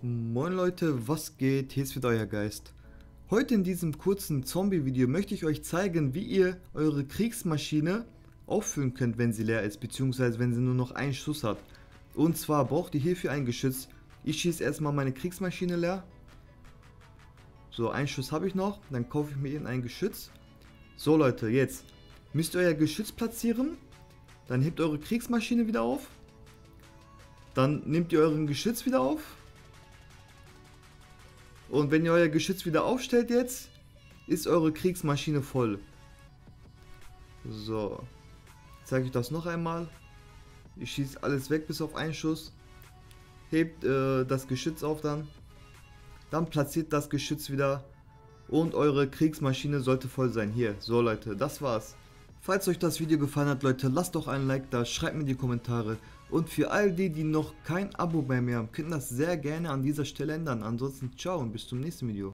Moin Leute, was geht? Hier ist wieder euer Geist. Heute in diesem kurzen Zombie-Video möchte ich euch zeigen, wie ihr eure Kriegsmaschine auffüllen könnt, wenn sie leer ist, beziehungsweise wenn sie nur noch einen Schuss hat. Und zwar braucht ihr hierfür ein Geschütz. Ich schieße erstmal meine Kriegsmaschine leer. So, einen Schuss habe ich noch, dann kaufe ich mir irgendein Geschütz. So Leute, jetzt müsst ihr euer Geschütz platzieren. Dann hebt eure Kriegsmaschine wieder auf. Dann nehmt ihr euren Geschütz wieder auf. Und wenn ihr euer Geschütz wieder aufstellt jetzt, ist eure Kriegsmaschine voll. So, zeige ich das noch einmal. Ich schieße alles weg bis auf einen Schuss. Hebt das Geschütz auf dann. Dann platziert das Geschütz wieder. Und eure Kriegsmaschine sollte voll sein. Hier, so Leute, das war's. Falls euch das Video gefallen hat, Leute, lasst doch ein Like da, schreibt mir in die Kommentare. Und für all die, die noch kein Abo bei mir haben, können das sehr gerne an dieser Stelle ändern. Ansonsten ciao und bis zum nächsten Video.